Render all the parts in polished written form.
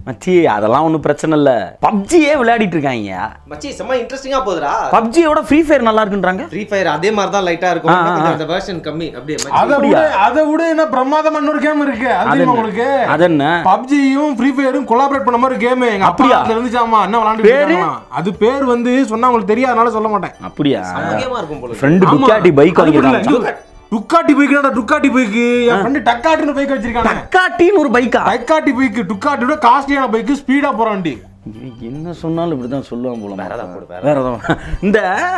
மச்சி அதெல்லாம் ஒன்றும் பிரச்சனை இல்லை. பப்ஜியே விளையாடிட்டு இருக்காங்க மச்சி. செம்ம இன்ட்ரெஸ்டிங்கா போகுதுடா. பப்ஜியோட ஃப்ரீ ஃபயர் நல்லா இருக்குன்றாங்க. ஃப்ரீ ஃபயர் அதே மாதிரி தான் லைட்டா இருக்கும். அந்த வெர்ஷன் கம்மி அப்படியே. அதை விட என்ன பிரமாதமா இன்னொரு கேம் இருக்கு. அது உங்களுக்கு அது என்ன? பப்ஜியும் ஃப்ரீ ஃபயரும் கொலாபரேட் பண்ண மாதிரி கேம். எங்க அப்பா இருந்துச்சாமா என்ன விளையாண்டு இருக்காங்க. அது பேர் வந்து சொன்னா உங்களுக்கு தெரியாதனால சொல்ல மாட்டேன். அப்படியா? கேமா இருக்கும் போல. ஃப்ரெண்ட் டுக்காட்டி பைக் வாங்கிருக்காங்க. டுக்காட்டி பைக்டா. டுக்காட்டி பைக் என் ஃப்ரெண்ட் டக்காட்டின்னு பைக் வச்சிருக்காங்க. டக்காட்டின்னு ஒரு பைக்கா? டக்காட்டி பைக். டுக்காட்டியோட காஸ்ட்லியான பைக். ஸ்பீடா போற வண்டி. என்ன சொன்னாலும் இப்படிதான் சொல்லுவாங்க போல. வேற ஏதாவது இந்த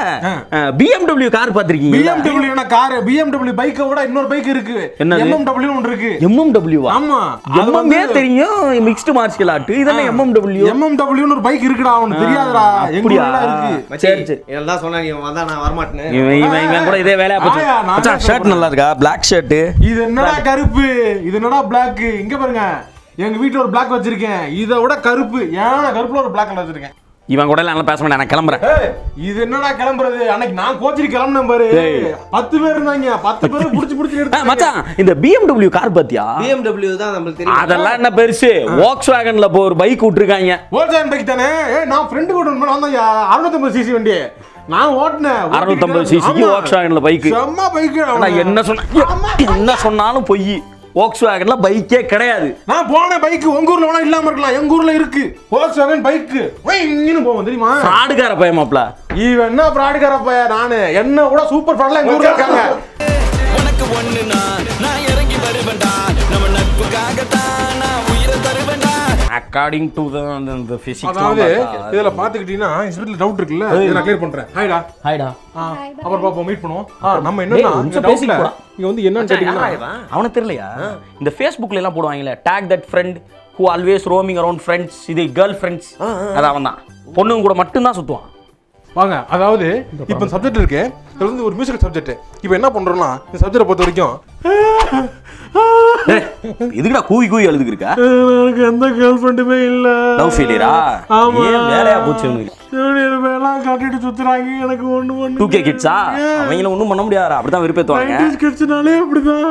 BMW கார் பாத்திருக்கீங்க? BMW என்ன கார்? BMW பைக்கை விட இன்னொரு பைக் இருக்கு. MMW ஒன்று இருக்கு. MMW? ஆமா, அதுமே தெரியும். Mixed martial art. இதெல்லாம் MMW ன்னு ஒரு பைக் இருக்குடா. அவனுக்கு தெரியாதுடா. எங்கூர்ல இருக்கு. சரி சரி. இதெல்லாம் சொன்னா நீ வந்தா நான் வர மாட்டேனே. இவன் கூட இதே வேலையா போச்சு. மச்சான் ஷர்ட் நல்லா இருக்கா? Black shirt. இது என்னடா கருப்பு? இது என்னடா Black? இங்க பாருங்க, எங்க வீட்டுல ஒரு Black வச்சிருக்கேன். இதை விட கருப்பு. ஏன்னா கருப்புல ஒரு Black கலர் வச்சிருக்கேன். இவன் கூட எல்லாம் பேச மாட்டேன். நான் கிளம்புறேன். இது என்னடா கிளம்புறது? அன்னைக்கு நான் கோச்சிட்டு கிளம்புனேன் பாரு. 10 பேர் இருந்தாங்க. 10 பேர் புடிச்சு எடுத்து. மச்சான் இந்த BMW கார் பாத்தியா? BMW தான் நமக்கு தெரியும். அதெல்லாம் என்ன பெருசு? Volkswagenல போ ஒரு பைக் விட்டுருக்காங்க. Volkswagen பைக் தானே? நான் ஃப்ரெண்ட் கூட வந்தேன். 650 cc வண்டி நான் ஓட்டுனேன். 650 cc Volkswagenல பைக். செம்ம பைக். நான் என்ன சொன்னாலும் பொய். Volkswagenல பைக்கே கிடையாது. நான் போன பைக் உங்க ஊர்ல வேணா இல்லாம இருக்கலாம். எங்க ஊர்ல இருக்கு Volkswagen பைக். இங்கன்னு போவோம் தெரியுமா? ஃப்ராடுகார பையன் மாப்ள. இவன் என்ன ஃப்ராடுகார பையன்? நானு என்ன கூட சூப்பர் ஃப்ராட்ல எங்க ஊர்ல இருக்காங்க. உனக்கு ஒண்ணுனா நான் இறங்கி வருவேன்டா. நம்ம நட்புக்காக தான் நான் உயிரை தருவேன்டா. According to the physics. அதாவது இதல பாத்துக்கிட்டீங்கன்னா இன்ஸ்பெக்டர் டவுட் இருக்குல்ல. இத நான் கிளியர் பண்றேன். ஹாய்டா. அப்புறம் பாப்போம், மீட் பண்ணுவோம். நம்ம என்னன்னா இந்த டவுட்ல இங்க வந்து என்னன்னு கேட்டிங்கன்னா அவனுக்கு தெரியலையா? இந்த Facebookல எல்லாம் போடுவாங்கல, tag that friend who always roaming around friends. இது கேர்ள் ஃப்ரெண்ட்ஸ். அது அவன்தான். பொண்ணுங்க கூட மட்டும் தான் சுத்துவான். வாங்க, அதாவது இப்போ சப்ஜெக்ட் இருக்கு. இது வந்து ஒரு மியூசிக்கல் சப்ஜெக்ட். இப்போ என்ன பண்றோம்னா இந்த சப்ஜெக்ட பொறுத்த வரைக்கும் இதுக்குடா கூவி எழுதுக்கு இருக்கா? எனக்கு எந்த கேர்ள் ஃப்ரெண்டுமே இல்ல. லவ் ஃபெயிலியரா? ஏன் வேலையா போச்சு உனக்கு? ஜூனியர் வேலை காட்டிட்டு சுத்துறாங்க. எனக்கு ஒண்ணு 2K கிட்ஸா? அவங்கள ஒண்ணும் பண்ண முடியாதா? அப்படிதான் விருப்பத்துவாங்க. கிட்ஸ்னாலே அப்படிதான்.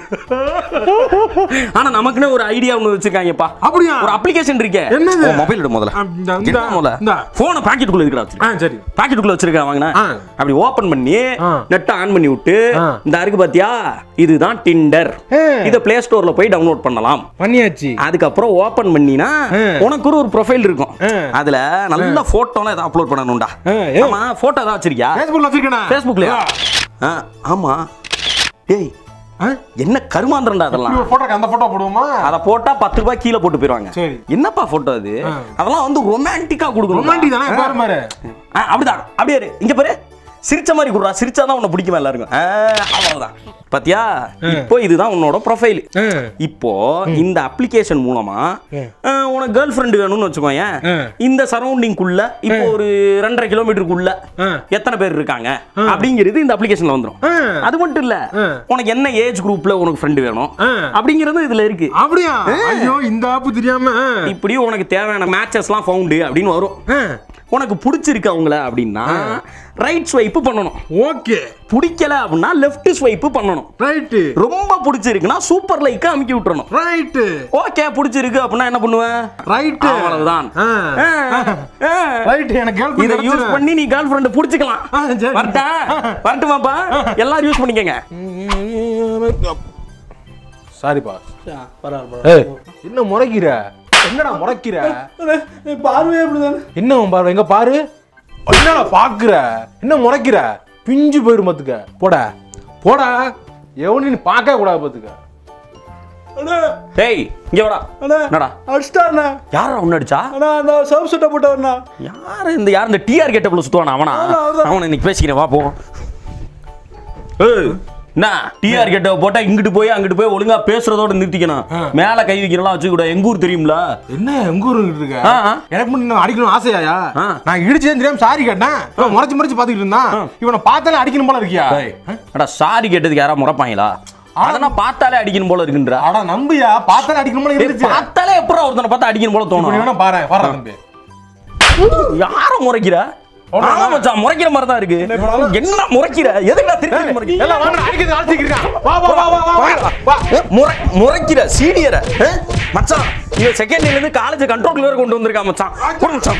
ஆனா நமக்குனே ஒரு ஐடியா ஒன்னு வச்சிருக்காங்கப்பா. அப்படியே ஒரு அப்ளிகேஷன் இருக்கே. என்னது? மொபைல் எடு முதல்ல. இந்த போனை பாக்கெட்டுக்குள்ள இருக்குடா வச்சிருக்கேன். சரி, பாக்கெட்டுக்குள்ள வச்சிருக்கேன். வாங்குனா அப்படி ஓபன் பண்ணி நெட் ஆன் பண்ணி விட்டு இந்த இருக்கு பாத்தியா, இதுதான் டிண்டர். இத பிளே ஸ்டோர்ல போய் டவுன்லோட் பண்ணலாம். பண்ணியாச்சு. அதுக்கப்புறம் ஓபன் பண்ணினா உனக்கு ஒரு ப்ரொஃபைல் இருக்கும். அதுல நல்ல போட்டோலாம் ஏதாவது அப்லோட் பண்ணணும்டா. ஆமா, போட்டோ ஏதாவது வச்சிருக்கியா? Facebookல வச்சிருக்கேனா? Facebookலயா? ஆமா. டேய், என்ன கருமாந்திரம்டா அதெல்லாம். ஒரு போட்டோக்கு அந்த போட்டோ போடுவோமா? அத போட்டா 10 ரூபாய் கீழ போட்டு போயிடுவாங்க. என்னப்பா போட்டோ அது? அதெல்லாம் வந்து ரொமான்டிக்கா கொடுக்கணும். ரொமான்டிக் தானே பாரு. அப்படிதான். அப்படியே இங்க பாரு. சிரிச்ச மாதிரி குடுறா. சிரிச்சாதான் உன்னை பிடிக்குமா எல்லாருக்கும்? அவ்வளவுதான். பாத்தியா? இப்போ இதுதான் உன்னோட ப்ரொஃபைல். இப்போ இந்த அப்ளிகேஷன் மூலமா உனக்கு கேர்ள் ஃப்ரெண்ட் வேணும்னு வச்சுக்கோங்க. இந்த சரௌண்டிங்குள்ள இப்போ ஒரு 2.5 கிலோமீட்டருக்குள்ள எத்தனை பேர் இருக்காங்க அப்படிங்கிறது இந்த அப்ளிகேஷன்ல வந்துரும். அது மட்டும் இல்ல, உனக்கு என்ன ஏஜ் குரூப்ல உனக்கு ஃப்ரெண்ட் வேணும் அப்படிங்கிறது இதுல இருக்கு. அப்படியா? ஐயோ, இந்த ஆப் தெரியாம. இப்படி உனக்கு தேவையான மேட்சஸ்லாம் ஃபவுண்ட் அப்படின்னு வரும். உனக்கு பிடிச்சிருக்கு அவங்கள அப்படின்னா ரைட் ஸ்வைப் பண்ணணும். ஓகே. பிடிக்கல அப்படின்னா லெஃப்ட் ஸ்வைப் பண்ணணும். ரைட். ரொம்ப பிடிச்சிருக்குன்னா சூப்பர் லைக் அமுக்கி விட்டுறணும். ரைட். ஓகே, பிடிச்சிருக்கு அப்படின்னா என்ன பண்ணுவேன்? ரைட். அவ்வளவுதான். ரைட். எனக்கு கேர்ள் ஃப்ரெண்ட் இத யூஸ் பண்ணி நீ கேர்ள் ஃப்ரெண்ட் பிடிச்சிக்கலாம். வரட்டுமாப்பா? எல்லாரும் யூஸ் பண்ணிக்கங்க. சாரிப்பா. என்ன முறைக்கிற? என்னடா முறைக்கிற? பார்வை அப்படிதானே. என்ன பார்வை? எங்க பாரு. என்னடா பாக்குற? என்ன முறைக்கிற? பிஞ்சு போயிரும் பாத்துக்க. போடா போடா. எவனு நீ பார்க்க கூடாது பாத்துக்க. டேய், இங்க வாடா. என்னடா அடிச்சானே? யாரா உன்ன அடிச்சா? அண்ணா, அந்த சர்வ் செட்ட போட்டவனா. யார் இந்த டிஆர் கெட்டப்ல சுத்துவானா அவனா? அவனை இன்னைக்கு பேசிக்கிறேன், வா போ. ஏய், என்ன டிஆர் கெட்டப் போட்டா இங்கிட்டு போய் அங்கிட்டு போய் ஒழுங்கா பேசுறதோட நிறுத்திக்கணும். மேல கை வைக்கிறலாம் வச்சு கூட. எங்க ஊர் தெரியும்ல? என்ன எங்க ஊர் இருக்க? எனக்கு முன்ன அடிக்கணும் ஆசையா? நான் இடிச்சேன் தெரியாம சாரி கேட்டேன். இவன் முறைச்சு பாத்துக்கிட்டு இருந்தான். இவனை பார்த்தாலே அடிக்கணும் போல இருக்கியா? அடா, சாரி கேட்டதுக்கு யாரா முறைப்பாங்களா? அதெல்லாம் பார்த்தாலே அடிக்கணும் போல இருக்குன்ற. அட நம்பியா, பார்த்தாலே அடிக்கணும் போல இருந்துச்சு. பார்த்தாலே எப்பறம் ஒருத்தனை பார்த்தா அடிக்கணும் போல தோணும். நீ வேணா பாரு, பாரு தம்பி. யார முறைக்கிற? ஆமா மச்சான், முறைக்கிற மாதிரி தான் இருக்கு. என்ன முறைக்கிற? எதுக்குடா திருப்பி முறைக்கிற? எல்லாம் வாங்க, அடிக்கிறது ஆள்த்திக்கிறீங்க. வா வா வா வா வா. முறைக்கிற சீனியரை மச்சான் இவன் செகண்ட் இயர்ல இருந்து காலேஜ் கண்ட்ரோல் கிளியர் கொண்டு வந்திருக்கான் மச்சான். போடு மச்சான்.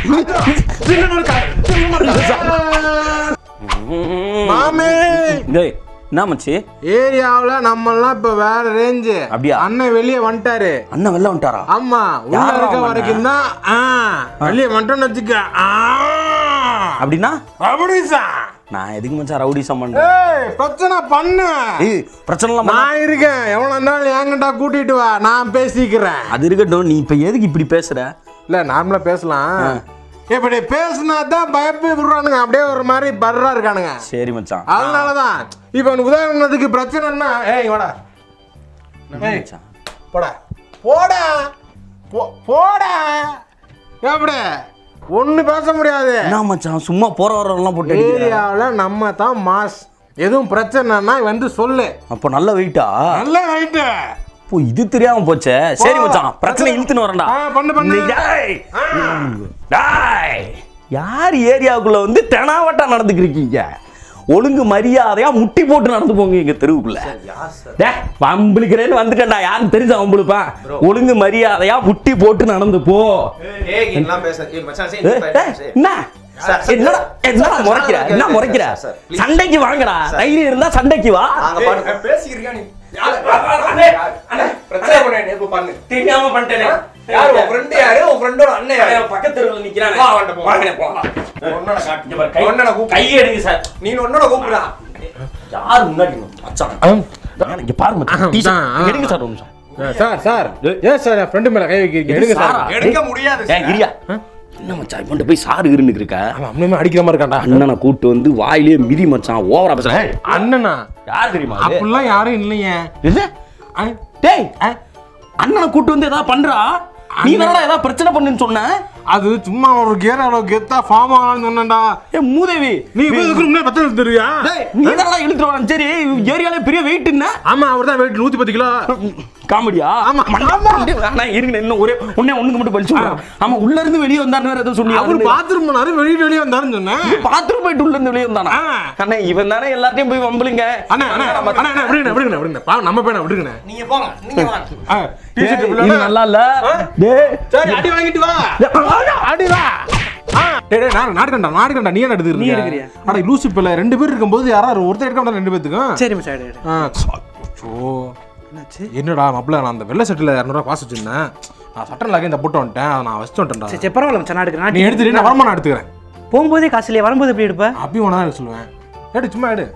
மாமே டேய் என்ன மச்சி ஏரியாவுல நம்ம எல்லாம் இப்ப வேற ரேஞ்சு. அப்படியா? அண்ணன் வெளியே வந்துட்டாரு. அண்ணன் வெளில வந்துட்டாரா? ஆமா உள்ள இருக்க வரைக்கும் தான் வெளியே வந்துட்டோன்னு வச்சுக்க. அப்படின்னா அப்படிசா நான் எதுக்கு மச்சான் ரவுடிசம் பண்றேன்? பிரச்சனை பண்ணு. பிரச்சனை நான் இருக்கேன். எவ்வளவு இருந்தாலும் என்கிட்ட கூட்டிட்டு வா, நான் பேசிக்கிறேன். அது இருக்கட்டும். நீ இப்ப எதுக்கு இப்படி பேசுற? இல்ல நார்மலா பேசலாம். இப்படி பேசினா தான் பயப்படுறானுங்க. அப்படியே ஒரு மாதிரி பர்றா இருக்கானுங்க. சரி மச்சான். அதனாலதான் இப்ப உதாரணத்துக்கு பிரச்சனைன்னா வாடா மச்சான் போடா போடா போடா எப்படி ஒண்ணு பேச முடியாது. என்ன மச்சான் சும்மா போற வரலாம் போட்டு ஏரியாவுல நம்ம தான் மாஸ். எதுவும் பிரச்சனைனா வந்து சொல்லு. அப்ப நல்ல வெயிட்டா? நல்ல வெயிட். இப்போ இது தெரியாம போச்சே. சரி மச்சான் பிரச்சனை இழுத்துன்னு வரேன்டா. பண்ணு பண்ணு. யார் ஏரியாவுக்குள்ள வந்து தெனாவட்டா நடந்துக்கிறீங்க? ஒழுங்கு மரியாதையா முட்டி போட்டு நடந்து போங்க எங்க தெருவுக்குள்ள. வம்பிழுக்கிறேன்னு வந்துட்டேன்டா. யாரும் தெரிஞ்ச வம்பிழுப்பா? ஒழுங்கு மரியாதையா முட்டி போட்டு நடந்து போ. என்ன முறைக்கிற? என்ன முறைக்கிற? சண்டைக்கு வாங்கடா. தைரியம் இருந்தா சண்டைக்கு வா. தெரியாம பண்ணிட்டேனே. யாரு உன் ஃப்ரெண்ட்? யாரு உன் ஃப்ரெண்டோட அண்ணன்? யாரு பக்கத்து தெருவுல நிக்கிறானே. வா வாங்க போலாம். ஒண்ணன காட்டுங்க பாரு. ஒண்ணன கூப்பிடு. கை எடுங்க சார். நீ ஒண்ணன கூப்பிடுடா. யார் முன்னாடி மச்சான்? இங்க பாரு மச்சான். எடுங்க சார் ஒரு நிமிஷம். சார் ஏன் சார் ஃப்ரெண்ட் மேல கை வைக்கிறீங்க? எடுங்க சார். எடுக்க முடியாது. இரியா. என்ன மச்சான் இவன்ட்ட போய் சார் இருன்னு இருக்க? அவன் அண்ணனே அடிக்கிற மாதிரி இருக்கான்டா. அண்ணனை கூட்டு வந்து வாயிலே மிதி மச்சான். ஓவரா பேசுற. அண்ணனா? யார் தெரியுமா? அப்படிலாம் யாரும் இல்லையே. டேய் அண்ணனை கூட்டு வந்து ஏதாவது பண்றா? நீ தானடா ஏதாவது பிரச்சனை பண்ணுன்னு சொன்ன. அது சும்மா ஒரு கேரளோ கெத்தா ஃபார்ம் ஆகணும்னு சொன்னேன்டா. மூதேவி நீ இதுக்கு முன்னாடி பத்து தெரியா? நீ தானடா இழுத்துட்டு வர. சரி ஏரியால பெரிய வெயிட் என்ன? ஆமா அவர்தான் வெயிட் 110 கிலோ. காமெடியா? ஆமா ஆனா இருங்க இன்னும் ஒரே ஒண்ணுக்கு மட்டும் படிச்சு. ஆமா உள்ள இருந்து வெளியே வந்தாருன்னு வேற ஏதோ சொன்னீங்க. அவர் பாத்ரூம் போனாரு, வெளியே வந்தாருன்னு சொன்னேன். பாத்ரூம் போயிட்டு உள்ள இருந்து வெளியே வந்தானா? அண்ணா இவன் தானே எல்லாத்தையும் போய் வம்புலிங்க. அண்ணா அண்ணா அண்ணா விடுங்க பாவம் நம்ம பேன விடுங்க. நீங்க போங்க. நீங்க வாங்க. டீ-ஷர்ட் இது நல்லா இல்ல. டேய் சரி அடி வாங்கிட்டு வா. அடி வா. டேய் நாடுகண்டா நீ என்ன எடுத்துக்கிற? நீ எடுக்கறியா? அட லூசு பிள்ளை ரெண்டு பேர் இருக்கும்போது யாராவது ஒருத்தர் எடுக்க மாட்டா ரெண்டு பேத்துக்கும். சரி மச்சான். என்னாச்சு? என்னடா மாப்ள நான் அந்த வெள்ளை சட்டில 200 ரூபாய் காசு வச்சிருந்தேன். நான் சட்டன் லாகே இந்த போட்டு வந்துட்டேன். அதை நான் வச்சிட்டு வந்துட்டேன்டா. சரி பரவாயில்ல மச்சான் நான் எடுக்கிறேன். நீ எடுத்துட்டு நான் வரமா நான் எடுத்துக்கிறேன். போகும்போதே காசு இல்லையா? வரும்போது எப்படி எடுப்ப? அப்பயும் ஒண்ணா தான் சொல்லுவேன். எடு சும்மா எடு.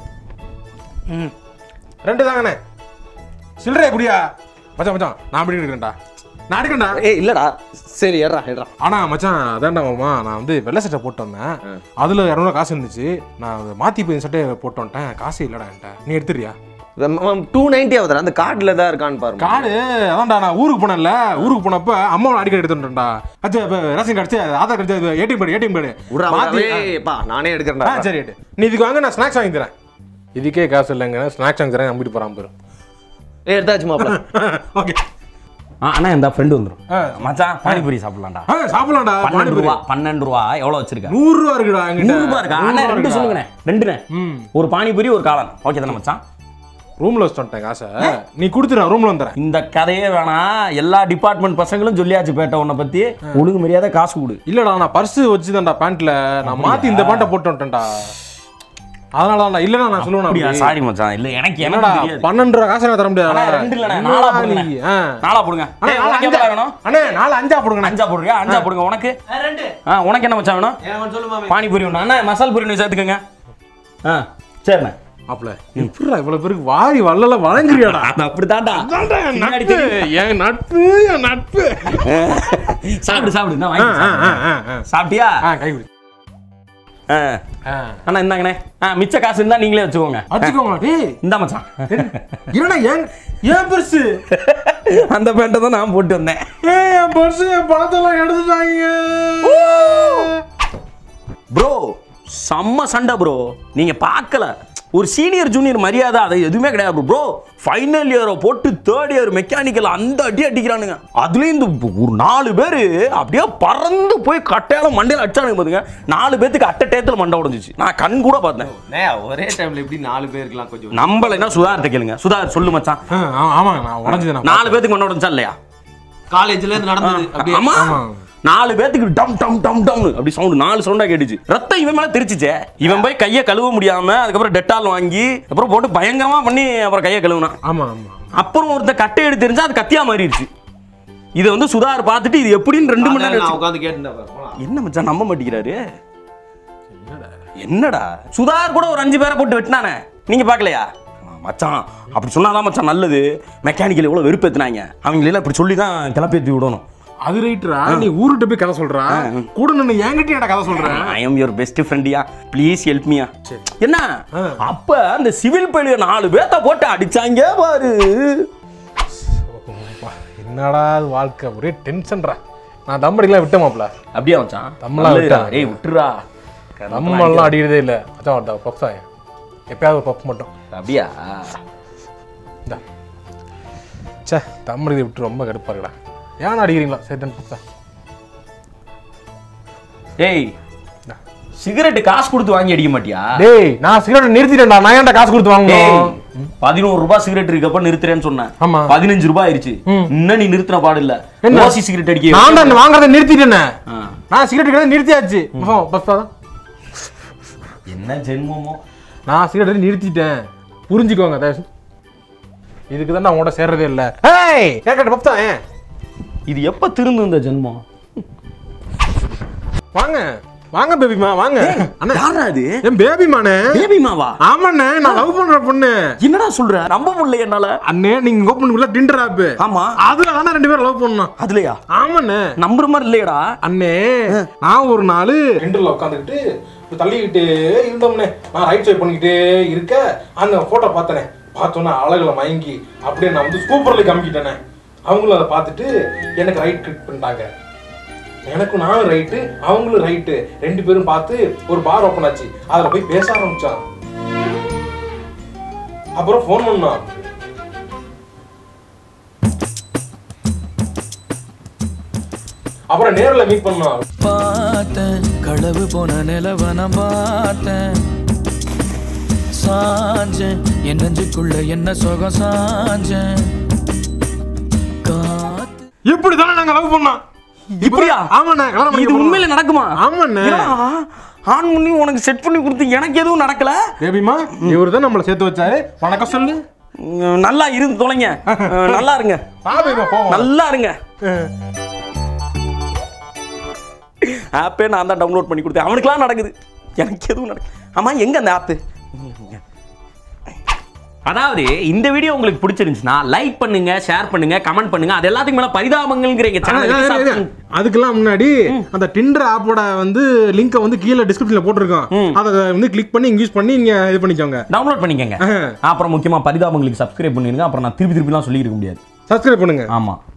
ரெண்டு தாங்கண்ணே. சில்லறையா குடியா? மச்சான் நான் அப்படி எடுக்கிறேன்டா. நான் எடுக்கண்டா. இல்லடா சரி ஏறா. ஆனா மச்சான் அதான்டா மாமா நான் வந்து வெள்ளை சட்டை போட்டு வந்தேன். அதுல 200 காசு இருந்துச்சு. நான் மாத்தி போய் சட்டையை போட்டு வந்துட்டேன். காசு இல்லடா என்கிட்ட. நீ எடுத்துறியா? 290 ஆகுதுடா. அந்த கார்டுல தான் இருக்கான்னு பாருங்க. கார்டு அதான்டா நான் ஊருக்கு போனேன்ல. ஊருக்கு போனப்ப அம்மாவோட அடிக்கடி எடுத்து வந்துட்டேன்டா. அச்சா ration card Aadhaar card ATM card நானே எடுக்கிறேன்டா. சரி எடு. நீ இதுக்கு வாங்க நான் ஸ்நாக்ஸ் வாங்கி தரேன். இதுக்கே காசு இல்லைங்க. ஸ்நாக்ஸ் வாங்கி தரேன். நம்பிட்டு போறான் பாரு. எடுத்தாச்சு மாப்ள. ஓகே அண்ணா இந்த ஃப்ரெண்ட் வந்துரும். மச்சான் பானிபூரி சாப்பிடலாம்டா. சாப்பிடலாம்டா. 12 ரூபா எவ்வளவு வச்சிருக்க? 100 ரூபா இருக்குடா. 100 ரூபா இருக்கா? அண்ணா ரெண்டு சொல்லுங்கண்ணே. ரெண்டுண்ணே. ஒரு பானிபூரி ஒரு காளான். ஓகே தானே மச்சான்? ரூம்ல வச்சுட்டேன் காசை. நீ கொடுத்துற ரூம்ல வந்துறேன். இந்த கதையே வேணாம். எல்லா டிபார்ட்மெண்ட் பசங்களும் சொல்லியாச்சு பேட்ட உன்னை பத்தி. ஒழுங்கு மரியாதை காசு கொடு. இல்லடா நான் பர்ஸ் வச்சுதான்டா பேண்ட்ல. நான் மாத்தி இந்த பேண்ட போட்டு வந்துட்டேன்டா. அதனால இல்லனா நான் சொல்லுவேன். சாரி மச்சான். இல்ல எனக்கு என்னடா 12 ரூபாய் காசு நான் தர முடியாது. ரெண்டு இல்ல நாலா போடுங்க. நாலா போடுங்க. உனக்கு எவ்வளவு வேணும்? அண்ணே 4 5 போடுங்க. 5 போடுங்க. 5 போடுங்க. உனக்கு 2. உனக்கு என்ன மச்சான் வேணும்? எனக்கு சொல்லு மாமே. பானிபூரி ஒண்ணு. அண்ணா மசால் பூரி ஒண்ணு சேர்த்துக்கங்க. சரிண்ணே. அப்பல இப்படிடா இவ்வளவு பேருக்கு வாரி வள்ளல வழங்குறியாடா? அது அப்படிதான்டா. என் நட்பு என் நட்பு. சாப்பிடு நான் வாங்கி. சாப்பிட்டியா? கை குடி. அண்ணா இந்தாங்கண்ணே. மிச்ச காசு இருந்தா நீங்களே வச்சுக்கோங்க. டேய் இந்தா மச்சான். என்னடா ஏன் பர்ஸ்? அந்த பேண்ட்டை தான் நான் போட்டு வந்தேன். என் பர்ஸ் என் பணத்தெல்லாம் எடுத்துட்டாங்க. ப்ரோ செம்ம சண்டை ப்ரோ. நீங்க பார்க்கல. ஒரு சீனியர் ஜூனியர் மரியாதை அது எதுவுமே கிடையாது ப்ரோ. ஃபைனல் இயரை போட்டு தேர்ட் இயர் மெக்கானிக்கல் அந்த அடிக்கிறானுங்க. அதுலேயும் இந்த ஒரு 4 பேர் அப்படியே பறந்து போய் கட்டையால மண்டையில் அடிச்சானுங்க பாருங்க. 4 பேத்துக்கு அட்ட டயத்தில் மண்டை உடஞ்சிச்சு. நான் கண் கூட பார்த்தேன். ஒரே டைம்ல எப்படி 4 பேர் இருக்கலாம்? கொஞ்சம் நம்பலைன்னா சுதார்ட்ட கேளுங்க. சுதார் சொல்லு மச்சான். ஆமா நான் உடஞ்சது. 4 பேத்துக்கு மண்டை உடஞ்சா இல்லையா? காலேஜ்ல இருந்து நடந்தது அப்படியே. ஆமா 4 பேத்துக்கு டம் டம் டம் டம் அப்படி சவுண்ட் 4 சவுண்டா கேட்டுச்சு. ரத்தம் இவன் மேல தெரிச்சுச்சே. இவன் போய் கையை கழுவ முடியாம அதுக்கப்புறம் டெட்டால் வாங்கி அப்புறம் போட்டு பயங்கரமா பண்ணி அப்புறம் கையை கழுவுனான். ஆமா ஆமா. அப்புறம் ஒருத்த கட்டை எடுத்து தெரிஞ்சா அது கத்தியா மாறிடுச்சு. இதை வந்து சுதார் பார்த்துட்டு இது எப்படின்னு 2 மணி நேரம் நான் உட்கார்ந்து கேட்டேன். என்ன மச்சான் நம்ப மாட்டேங்கிறாரு. என்னடா சுதார் கூட ஒரு 5 பேரை போட்டு வெட்டினானே, நீங்க பாக்கலையா? மச்சான் அப்படி சொன்னாதான் மச்சான் நல்லது. மெக்கானிக்கல் எவ்வளவு வெறுப்பேத்துனாங்க, அவங்களெல்லாம் இப்படி சொல்லி தான் கிளப்பேத்தி விடணும். அது ரைட்ரா. நீ ஊருட்ட போய் கதை சொல்றா, கூட நின்னு என்கிட்ட கதை சொல்றேன். ஐ அம் யுவர் பெஸ்ட் ஃப்ரெண்டியா, ப்ளீஸ் ஹெல்ப் மீயா. என்ன அப்ப அந்த சிவில் பள்ளிய 4 பேத்த போட்டு அடிச்சாங்க பாரு. என்னடா வாழ்க்கை ஒரே டென்ஷன்ரா. நான் தம்படிலாம் விட்ட மாப்ள. அப்படியே மச்சான் தம்லாம் விட்டேன். ஏய் விட்டுறா, நம்மலாம் அடிக்கிறதே இல்ல மச்சான். வந்தா பப்ஸா எப்பயாவது ஒரு பப் மட்டும். அப்படியா? இந்தா சே தம்படி விட்டு ரொம்ப கடுப்பா இருக்குடா. ஏன் அடிக்கிறீங்களா? சரி பப்ஸா. ஏய் சிகரெட் காசு கொடுத்து வாங்கி அடிக்க மாட்டியா? டேய் நான் சிகரெட் நிறுத்திட்டேன்டா. நான் ஏன்டா காசு கொடுத்து வாங்கணும்? 11 ரூபாய் சிகரெட் இருக்கப்ப நிறுத்துறேன்னு சொன்னேன். ஆமா 15 ரூபாய் ஆயிருச்சு. இன்னும் நீ நிறுத்தின பாடு இல்ல. ஓசி சிகரெட் அடிக்க நான் தான் வாங்குறத நிறுத்திட்டேனே. நான் சிகரெட் கடை நிறுத்தியாச்சு. என்ன ஜென்மமோ. நான் சிகரெட் நிறுத்திட்டேன், புரிஞ்சுக்கோங்க. இதுக்கு தான் நான் உங்கள்கிட்ட சேர்றதே இல்லை. ஏய் கேட்கட்ட பப்தா. இது எப்ப திருந்து இந்த ஜென்மம்? வாங்க வாங்க பேபிமா வாங்க. அண்ணா யாரா இது? என் பேபிமானே. பேபிமாவா? ஆமாண்ணே, நான் லவ் பண்ற பொண்ணு. என்னடா சொல்ற? நம்ப முடியல என்னால. அண்ணே நீங்க ஓபன் பண்ணல டிண்டர் ஆப். ஆமா அதுல தான 2 பேரும் லவ் பண்ணோம். அதுலயா? ஆமாண்ணே. நம்புற மாதிரி இல்லையடா அண்ணே. நான் ஒரு நாள் டிண்டர்ல உட்காந்துக்கிட்டு தள்ளிக்கிட்டே இருந்தோம்னே. நான் ரைட் சைட் பண்ணிக்கிட்டே இருக்க அந்த போட்டோ பார்த்தனே. பார்த்தோன்னா அழகுல மயங்கி அப்படியே நான் வந்து சூப்பர்ல காமிக்கிட்டேனே. அவங்களும் அதை பார்த்துட்டு எனக்கு ரைட் கிளிக் பண்ணிட்டாங்க. எனக்கு நானும் ரைட்டு அவங்களும் ரைட்டு. 2 பேரும் பார்த்து ஒரு பார் ஓப்பன் ஆச்சு. அதில் போய் பேச ஆரம்பிச்சான். அப்புறம் ஃபோன் பண்ணான். அப்புறம் நேரில் மீட் பண்ணான். பார்த்தேன் களவு போன நிலவன பார்த்தேன். சாஞ்சேன் என் நெஞ்சுக்குள்ள என்ன சுகம் சாஞ்சேன். இப்படிதானே நாங்க லவ் பண்ணோம். இப்படியா? ஆமாண்ணே. இது உண்மையில நடக்குமா? ஆமாண்ணே. ஆன் பண்ணி உனக்கு செட் பண்ணி கொடுத்து எனக்கு எதுவும் நடக்கல. பேபிமா இவரு தான் நம்மளை சேர்த்து வச்சாரு. வணக்கம் சொல்லு. நல்லா இருந்து தொலைங்க. நல்லா இருங்க. நல்லா இருங்க. ஆப்பே நான் தான் டவுன்லோட் பண்ணி கொடுத்தேன். அவனுக்குலாம் நடக்குது, எனக்கு எதுவும் நடக்குது. ஆமா எங்க அந்த ஆப்பு? அதாவது இந்த வீடியோ உங்களுக்கு பிடிச்சிருந்துச்சுன்னா லைக் பண்ணுங்க, ஷேர் பண்ணுங்க, கமெண்ட் பண்ணுங்க. அது எல்லாத்துக்கும் மேல பரிதாபங்கள்ங்கறீங்க சேனல். அதுக்கெல்லாம் முன்னாடி அந்த டிண்டர் ஆப்போட வந்து லிங்கை வந்து கீழே டிஸ்கிரிப்ஷன்ல போட்டுருக்கோம். அதை வந்து கிளிக் பண்ணி யூஸ் பண்ணி நீங்க இது பண்ணிக்கோங்க, டவுன்லோட் பண்ணிக்கோங்க. அப்புறம் முக்கியமா பரிதாபங்களுக்கு சப்ஸ்கிரைப் பண்ணிருங்க. அப்புறம் நான் திருப்பி திருப்பிலாம் சொல்லியிருக்க முடியாது. சப்ஸ்கிரைப் பண்ணுங்க. ஆமா.